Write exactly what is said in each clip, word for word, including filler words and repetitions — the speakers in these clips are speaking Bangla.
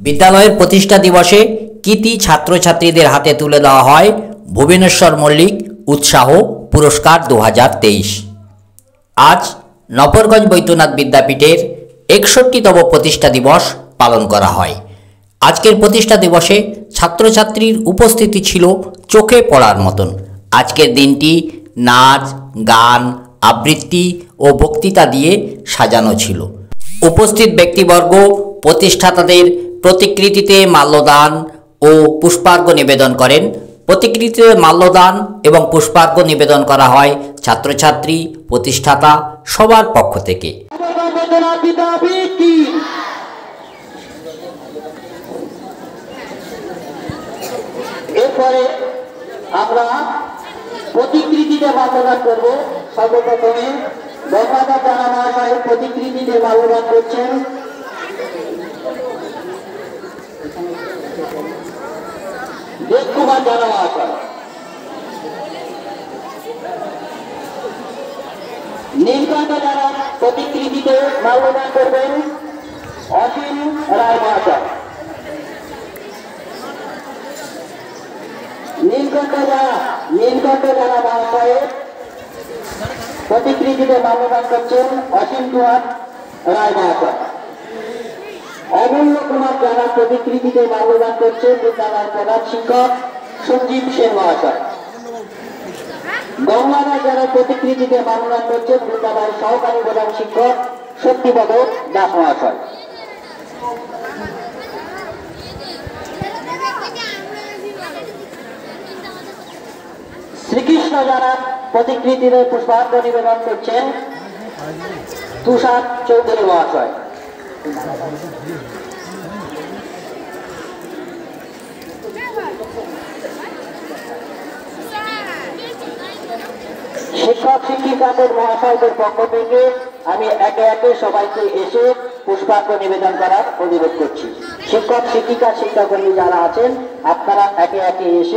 বিদ্যালয়ের প্রতিষ্ঠা দিবসে কৃতী ছাত্রছাত্রীদের হাতে তুলে দেওয়া হয় ভুবনেশ্বর মল্লিক উৎসাহ পুরস্কার দু হাজার তেইশ। আজ নফরগঞ্জ বৈদ্যনাথ বিদ্যাপীঠের একষট্টিতম প্রতিষ্ঠা দিবস পালন করা হয়। আজকের প্রতিষ্ঠা দিবসে ছাত্রছাত্রীর উপস্থিতি ছিল চোখে পড়ার মতন। আজকের দিনটি নাচ, গান, আবৃত্তি ও বক্তৃতা দিয়ে সাজানো ছিল। উপস্থিত ব্যক্তিবর্গ প্রতিষ্ঠাতাদের প্রতিকৃতিতে মাল্যদান ও পুষ্পার্ঘ্য নিবেদন করেন। প্রতিকৃতিতে মাল্যদান এবং পুষ্পার্ঘ্য নিবেদন করা হয় ছাত্রছাত্রী, প্রতিষ্ঠাতা সবার পক্ষ থেকে। এরপরে আমরা প্রতিকৃতিতে মাল্যদান করব। সর্বপ্রথমে গঙ্গাধর জানা মহাশয়ের প্রতিকৃতিতে মাল্যদান করছেন দেবকুমার জানা মহাশয়। নীলকণ্ঠ জানা প্রতিকৃতিতে মাল্যদান করবেন অসীম রায় মহাশয়। নীলকণ্ঠ জানা নীলকণ্ঠ জানা মহাশয়ের প্রতিকৃতিতে মাল্যদান করছেন অসীম কুমার রায় মহাশয়। অমূল্য কুমার জানার প্রতিকৃতিতে মাল্যদান করছেন বিদ্যালয়ের প্রধান শিক্ষক সঞ্জীব সেন মহাশয়। গঙ্গাধর জানার প্রতিকৃতিতে মাল্যদান করছেন বিদ্যালয়ের সহকারী প্রধান শিক্ষক শক্তিপদ দাস মহাশয়। শ্রীকৃষ্ণ জানার প্রতিকৃতিতে পুষ্পার্ঘ্য নিবেদন করছেন তুষার চৌধুরী মহাশয়। শিক্ষক শিক্ষিকাদের মহাশয়দের পক্ষ থেকে আমি একে একে সবাইকে এসে পুষ্পার্ঘ্য নিবেদন করার অনুরোধ করছি। শিক্ষক শিক্ষিকা শিক্ষাকর্মী যারা আছেন আপনারা একে একে এসে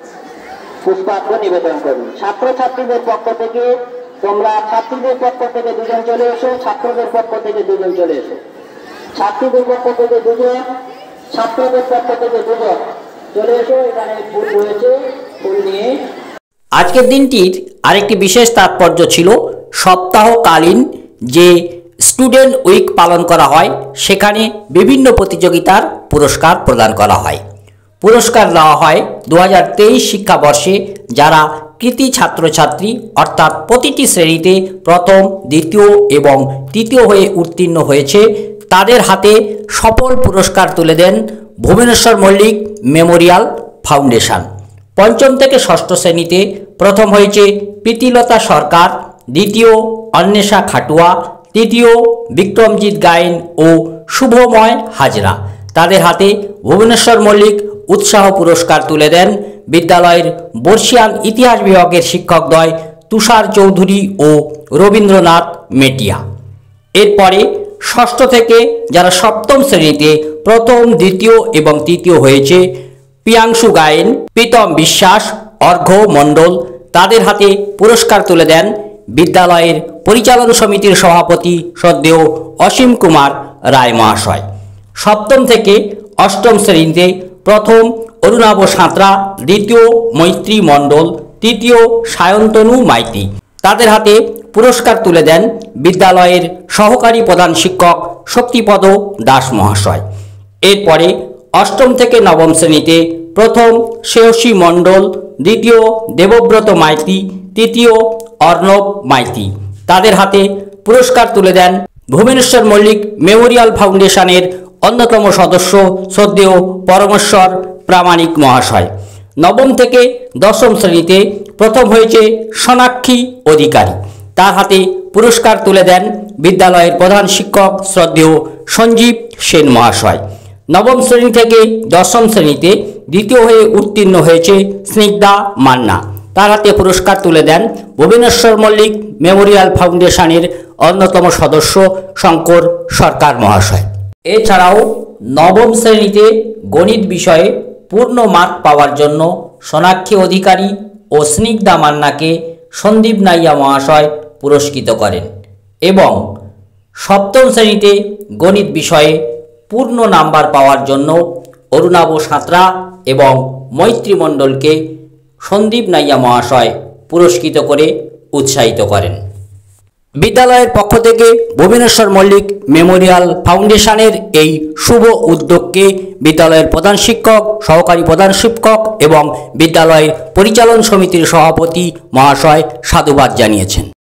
পুষ্পার্ঘ্য নিবেদন করুন। ছাত্রছাত্রীদের পক্ষ থেকে তোমরা ছাত্রীদের পক্ষ থেকে দুজন চলে এসো, ছাত্রদের পক্ষ থেকে দুজন চলে এসো। ছাত্রীদের পক্ষ থেকে দুজন, ছাত্রদের পক্ষ থেকে দুজন চলে এসো। এখানে ফুল রয়েছে, ফুল নিয়ে। আজকের দিনটির আরেকটি বিশেষ তাৎপর্য ছিল সপ্তাহকালীন যে স্টুডেন্ট উইক পালন করা হয়, সেখানে বিভিন্ন প্রতিযোগিতার পুরস্কার প্রদান করা হয়। পুরস্কার দেওয়া হয় দু হাজার তেইশ শিক্ষাবর্ষে যারা কৃতী ছাত্রছাত্রী অর্থাৎ প্রতিটি শ্রেণীতে প্রথম, দ্বিতীয় এবং তৃতীয় হয়ে উত্তীর্ণ হয়েছে তাদের হাতে সফল পুরস্কার তুলে দেন ভুবনেশ্বর মল্লিক মেমোরিয়াল ফাউন্ডেশন। পঞ্চম থেকে ষষ্ঠ শ্রেণীতে প্রথম হয়েছে প্রীতিলতা সরকার, দ্বিতীয় অন্বেষা খাটুয়া, তৃতীয় বিক্রমজিৎ গায়েন ও শুভময় হাজরা। তাদের হাতে ভুবনেশ্বর মল্লিক উৎসাহ পুরস্কার তুলে দেন বিদ্যালয়ের বর্ষিয়ান ইতিহাস বিভাগের শিক্ষকদ্বয় তুষার চৌধুরী ও রবীন্দ্রনাথ মেটিয়া। এরপরে ষষ্ঠ থেকে যারা সপ্তম শ্রেণীতে প্রথম, দ্বিতীয় এবং তৃতীয় হয়েছে প্রিয়াংশু গায়েন, প্রীতম বিশ্বাস, অর্ঘ্য মণ্ডল, তাদের হাতে পুরস্কার তুলে দেন বিদ্যালয়ের পরিচালন সমিতির সভাপতি শ্রদ্ধেয় অসীম কুমার রায় মহাশয়। সপ্তম থেকে অষ্টম শ্রেণীতে প্রথম অরুণাভ সাঁতরা, দ্বিতীয় মৈত্রী মণ্ডল, তৃতীয় সায়ন্তনু মাইতি। তাদের হাতে পুরস্কার তুলে দেন বিদ্যালয়ের সহকারী প্রধান শিক্ষক শক্তিপদ দাস মহাশয়। এরপরে অষ্টম থেকে নবম শ্রেণীতে প্রথম শ্রেয়সী মণ্ডল, দ্বিতীয় দেবব্রত মাইতি, তৃতীয় অর্ণব মাইতি। তাদের হাতে পুরস্কার তুলে দেন ভুবনেশ্বর মল্লিক মেমোরিয়াল ফাউন্ডেশনের অন্যতম সদস্য শ্রদ্ধেয় পরমেশ্বর প্রামাণিক মহাশয়। নবম থেকে দশম শ্রেণীতে প্রথম হয়েছে সোনাক্ষী অধিকারী, তার হাতে পুরস্কার তুলে দেন বিদ্যালয়ের প্রধান শিক্ষক শ্রদ্ধেয় সঞ্জীব সেন মহাশয়। নবম শ্রেণী থেকে দশম শ্রেণীতে দ্বিতীয় হয়ে উত্তীর্ণ হয়েছে স্নিগ্ধা মান্না, তার হাতে পুরস্কার তুলে দেন ভুবনেশ্বর মল্লিক মেমোরিয়াল ফাউন্ডেশনের অন্যতম সদস্য শঙ্কর সরকার মহাশয়। এছাড়াও নবম শ্রেণীতে গণিত বিষয়ে পূর্ণ মার্ক পাওয়ার জন্য সোনাক্ষী অধিকারী ও স্নিগ্ধা মান্নাকে সন্দীপ নাইয়া মহাশয় পুরস্কৃত করেন এবং সপ্তম শ্রেণীতে গণিত বিষয়ে পূর্ণ নাম্বার পাওয়ার জন্য অরুণাভ সাঁতরা এবং মৈত্রী মণ্ডলকে সন্দীপ নাইয়া মহাশয় পুরস্কৃত করে উৎসাহিত করেন। বিদ্যালয়ের পক্ষ থেকে ভুবনেশ্বর মল্লিক মেমোরিয়াল ফাউন্ডেশনের এই শুভ উদ্যোগকে বিদ্যালয়ের প্রধান শিক্ষক, সহকারী প্রধান শিক্ষক এবং বিদ্যালয়ের পরিচালন সমিতির সভাপতি মহাশয় সাধুবাদ জানিয়েছেন।